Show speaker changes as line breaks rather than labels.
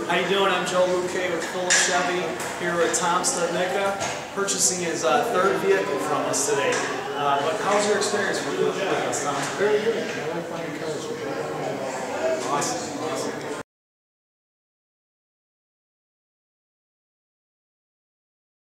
How you doing? I'm Joe Luque with Phillips Chevy here with Tom Studnicka, purchasing his third vehicle from us today. But how's your experience with us, Tom?
Very good. I like buying cars.
Awesome.